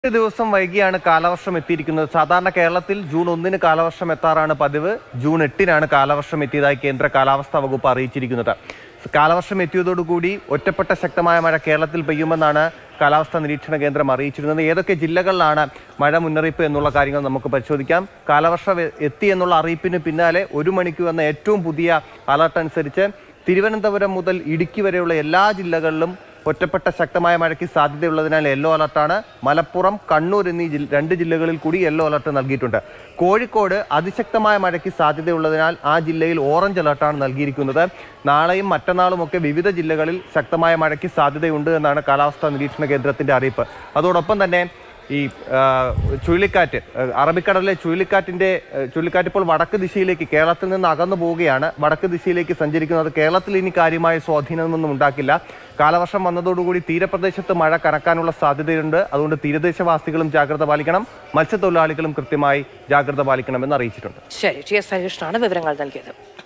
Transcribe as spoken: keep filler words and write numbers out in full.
ഒരു ദിവസം വൈകിയാണ് കാലവർഷം എത്തിയിരിക്കുന്നത്. സാധാരണ കേരളത്തിൽ ജൂൺ ഒന്നിന് കാലവർഷം എത്താറാണ് പതിവ്. ജൂൺ എട്ടിനാണ് കാലവർഷം എത്തിയതായി കേന്ദ്ര കാലാവസ്ഥാ വകുപ്പ് അറിയിച്ചിരിക്കുന്നത്. കാലവർഷം എത്തിയതോടുകൂടി ഒറ്റപ്പെട്ട ശക്തമായ മഴ കേരളത്തിൽ പെയ്യുമെന്നാണ് കാലാവസ്ഥാ നിരീക്ഷണ കേന്ദ്രം അറിയിച്ചിരുന്നത്. ഏതൊക്കെ ജില്ലകളിലാണ് മഴ മുന്നറിയിപ്പ് എന്നുള്ള കാര്യങ്ങൾ നമുക്ക് പരിശോധിക്കാം. കാലവർഷം എത്തി എന്നുള്ള അറിയിപ്പിന് പിന്നാലെ ഒരു മണിക്ക് വന്ന ഏറ്റവും പുതിയ അലർട്ട് അനുസരിച്ച് തിരുവനന്തപുരം മുതൽ ഇടുക്കി വരെയുള്ള എല്ലാ ജില്ലകളിലും ഒറ്റപ്പെട്ട ശക്തമായ മഴയ്ക്ക് സാധ്യതയുള്ളതിനാൽ യെല്ലോ അലർട്ടാണ്. മലപ്പുറം, കണ്ണൂർ എന്നീ രണ്ട് ജില്ലകളിൽ കൂടി യെല്ലോ അലർട്ട് നൽകിയിട്ടുണ്ട്. കോഴിക്കോട് അതിശക്തമായ മഴയ്ക്ക് സാധ്യതയുള്ളതിനാൽ ആ ജില്ലയിൽ ഓറഞ്ച് അലർട്ടാണ് നൽകിയിരിക്കുന്നത്. നാളെയും മറ്റന്നാളും ഒക്കെ വിവിധ ജില്ലകളിൽ ശക്തമായ മഴയ്ക്ക് സാധ്യതയുണ്ട് എന്നാണ് കാലാവസ്ഥാ നിരീക്ഷണ കേന്ദ്രത്തിന്റെ അറിയിപ്പ്. അതോടൊപ്പം തന്നെ ഈ ചുഴലിക്കാറ്റ്, അറബിക്കടലിലെ ചുഴലിക്കാറ്റിന്റെ ചുഴലിക്കാറ്റ് ഇപ്പോൾ വടക്ക് ദിശയിലേക്ക് കേരളത്തിൽ നിന്ന് അകന്നു പോവുകയാണ്. വടക്ക് ദിശയിലേക്ക് സഞ്ചരിക്കുന്നത് കേരളത്തിൽ ഇനി കാര്യമായ സ്വാധീനമൊന്നും ഉണ്ടാക്കില്ല. കാലവർഷം വന്നതോടുകൂടി തീരപ്രദേശത്ത് മഴ കനക്കാനുള്ള സാധ്യതയുണ്ട്. അതുകൊണ്ട് തീരദേശവാസികളും ജാഗ്രത പാലിക്കണം, മത്സ്യത്തൊഴിലാളികളും കൃത്യമായി ജാഗ്രത പാലിക്കണമെന്ന് അറിയിച്ചിട്ടുണ്ട്. ശരി, ടി എസ് ഹരികൃഷ്ണനാണ് വിവരങ്ങൾ നൽകിയത്.